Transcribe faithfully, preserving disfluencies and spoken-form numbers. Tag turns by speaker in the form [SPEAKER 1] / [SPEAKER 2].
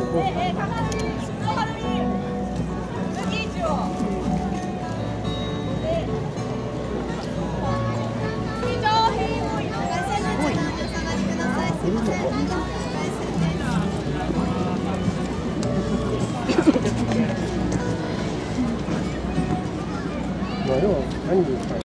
[SPEAKER 1] 네, 강아지 들어가는 여기 있죠. 네. 이죠 헤이모 이런 거.
[SPEAKER 2] 뭐요? 아니.